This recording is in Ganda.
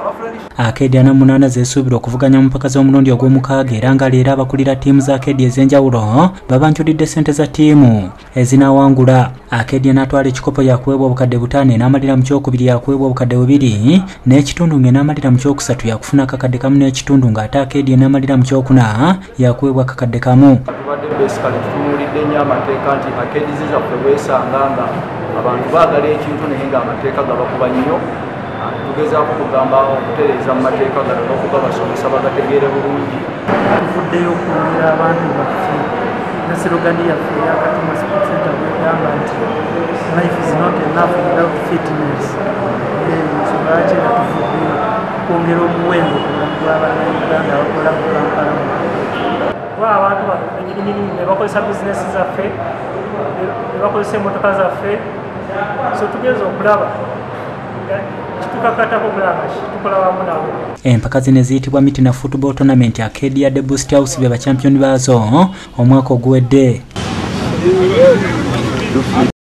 Acadia na munana zesuubira okuvuganya mu mpaka z'omulundi ogw'omukaaga era nga leero abakulira ttiimu za Acadia ez'enjawulo babanjulidde ssente za ttiimu ezinaawangula. Acadia n'atwala ekikopo yakuweebwa obukadde 5 n'amalira mu kyokubiri yakuweebwa obukadde 2 n'ekitundu n'amalira mu kyokusatu yakufuna akakadde kamu n'ekitundu ng'ate Acadia n'amalira mu kyokuna yakuweebwa akakadde kamu. Tutunuulidde nnyo amateeka nti Acadia zaffe weesanga nga abantu baagala ekintu naye ng'amateeka gabakuba nnyo. Tugezaako kugamba okutereeza mu mateeka gano n'okuba basomesa bagategeere bulungi. Tuvuddeyo okwongera abantu baffe ne slogani yaffe eya Katumba Sports Center bwegamba nti life is not enough without fitness. Ensonga lwaki era tuvuddeyo okwongera omuwendo ku bantu b'Abannayuganda abakola mu Kampala. Kuba abantu bano ne bakozesa bizinesi zaffe, ne bakozesa emmotoka zaffe, so tugeza okulaba empaka zino ziyitibwa Mitina Football Tournament. Acadia The Boost House be bachampioni baazo omwaka oguwedde.